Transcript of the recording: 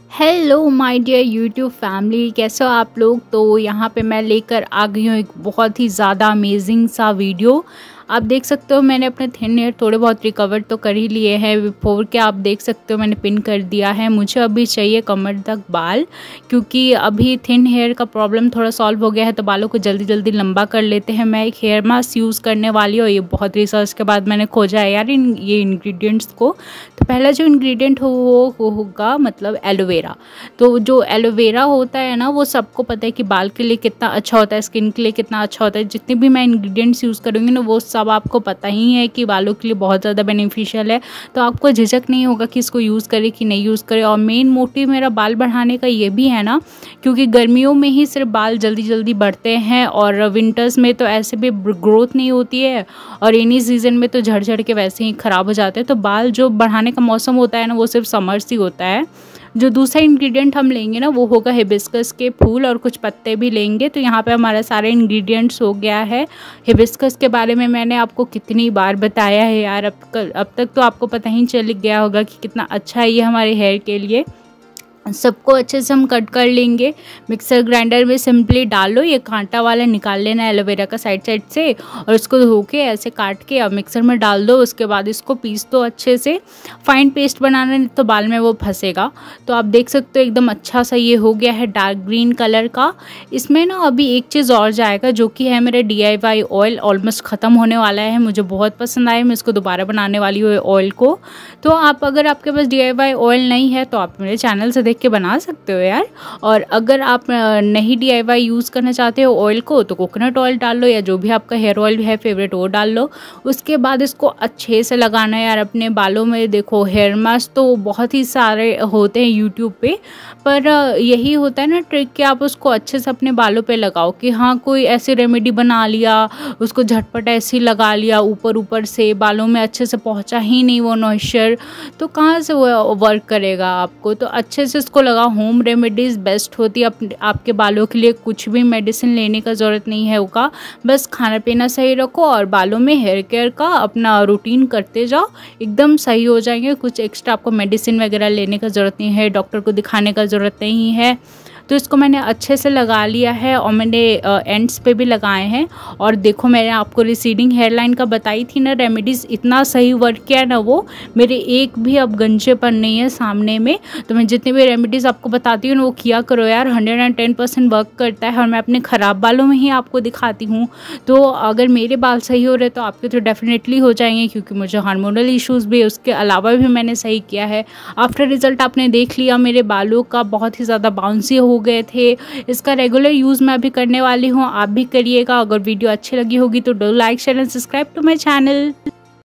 Hello my dear YouTube family, कैसे हो आप लोग। तो यहाँ पे मैं लेकर आ गई हूँ एक बहुत ही ज़्यादा अमेजिंग सा वीडियो। आप देख सकते हो मैंने अपने थिन हेयर थोड़े बहुत रिकवर तो कर ही लिए हैं। बिफोर के आप देख सकते हो मैंने पिन कर दिया है। मुझे अभी चाहिए कमर तक बाल, क्योंकि अभी थिन हेयर का प्रॉब्लम थोड़ा सॉल्व हो गया है तो बालों को जल्दी जल्दी लंबा कर लेते हैं। मैं एक हेयर मास्क यूज़ करने वाली हूँ। ये बहुत रिसर्च के बाद मैंने खोजा है यार ये इंग्रेडिएंट्स को। तो पहला जो इंग्रेडिएंट वो होगा मतलब एलोवेरा। तो जो एलोवेरा होता है ना, वो सबको पता है कि बाल के लिए कितना अच्छा होता है, स्किन के लिए कितना अच्छा होता है। जितने भी मैं इंग्रेडिएंट्स यूज़ करूँगी ना, वो सब आपको पता ही है कि बालों के लिए बहुत ज़्यादा बेनिफिशियल है। तो आपको झिझक नहीं होगा कि इसको यूज़ करें कि नहीं यूज़ करें। और मेन मोटिव मेरा बाल बढ़ाने का ये भी है ना, क्योंकि गर्मियों में ही सिर्फ बाल जल्दी जल्दी बढ़ते हैं और विंटर्स में तो ऐसे भी ग्रोथ नहीं होती है, और रेनी सीजन में तो झड़ झड़ के वैसे ही ख़राब हो जाते हैं। तो बाल जो बढ़ाने का मौसम होता है ना, वो सिर्फ समर्स ही होता है। जो दूसरा इंग्रेडिएंट हम लेंगे ना, वो होगा हिबिस्कस के फूल और कुछ पत्ते भी लेंगे। तो यहाँ पे हमारा सारे इंग्रेडिएंट्स हो गया है। हिबिस्कस के बारे में मैंने आपको कितनी बार बताया है यार, अब तक तो आपको पता ही चल गया होगा कि कितना अच्छा है ये हमारे हेयर के लिए। सबको अच्छे से हम कट कर लेंगे। मिक्सर ग्राइंडर में सिंपली डालो, ये कांटा वाला निकाल लेना है एलोवेरा का साइड साइड से, और उसको धो के ऐसे काट के अब मिक्सर में डाल दो। उसके बाद इसको पीस दो अच्छे से। फाइन पेस्ट बनाना, नहीं तो बाल में वो फंसेगा। तो आप देख सकते हो एकदम अच्छा सा ये हो गया है डार्क ग्रीन कलर का। इसमें ना अभी एक चीज़ और जाएगा, जो कि है मेरा DIY ऑयल। ऑलमोस्ट ख़त्म होने वाला है, मुझे बहुत पसंद आया, मैं इसको दोबारा बनाने वाली हूँ ऑयल को। तो आप अगर आपके पास DIY ऑयल नहीं है तो आप मेरे चैनल से के बना सकते हो यार। और अगर आप नहीं DIY यूज़ करना चाहते हो ऑयल को, तो कोकोनट ऑयल डाल लो, या जो भी आपका हेयर ऑयल है फेवरेट वो डाल लो। उसके बाद इसको अच्छे से लगाना है यार अपने बालों में। देखो हेयर मास्क तो बहुत ही सारे होते हैं यूट्यूब पे, पर यही होता है ना ट्रिक कि आप उसको अच्छे से अपने बालों पे लगाओ। कि हाँ कोई ऐसी रेमेडी बना लिया, उसको झटपट ऐसे ही लगा लिया ऊपर ऊपर से, बालों में अच्छे से पहुँचा ही नहीं वो मॉइस्चर, तो कहाँ से वो वर्क करेगा आपको। तो अच्छे से इसको लगाओ। होम रेमेडीज़ बेस्ट होती है आपके बालों के लिए। कुछ भी मेडिसिन लेने का ज़रूरत नहीं है होगा, बस खाना पीना सही रखो और बालों में हेयर केयर का अपना रूटीन करते जाओ, एकदम सही हो जाएंगे। कुछ एक्स्ट्रा आपको मेडिसिन वगैरह लेने का ज़रूरत नहीं है, डॉक्टर को दिखाने का ज़रूरत नहीं है। तो इसको मैंने अच्छे से लगा लिया है और मैंने एंड्स पे भी लगाए हैं। और देखो मैंने आपको रिसीडिंग हेयरलाइन का बताई थी ना रेमेडीज़, इतना सही वर्क किया ना वो, मेरे एक भी अब गंजेपन नहीं है सामने में। तो मैं जितनी भी रेमेडीज़ आपको बताती हूँ वो किया करो यार, 110% वर्क करता है। और मैं अपने ख़राब बालों में ही आपको दिखाती हूँ। तो अगर मेरे बाल सही हो रहे तो आपके तो डेफिनेटली हो जाएंगे, क्योंकि मुझे हार्मोनल इश्यूज़ भी उसके अलावा भी मैंने सही किया है। आफ्टर रिज़ल्ट आपने देख लिया, मेरे बालों का बहुत ही ज़्यादा बाउंसी हो गए थे। इसका रेगुलर यूज़ मैं अभी करने वाली हूँ, आप भी करिएगा। अगर वीडियो अच्छी लगी होगी तो do like share and subscribe to my channel.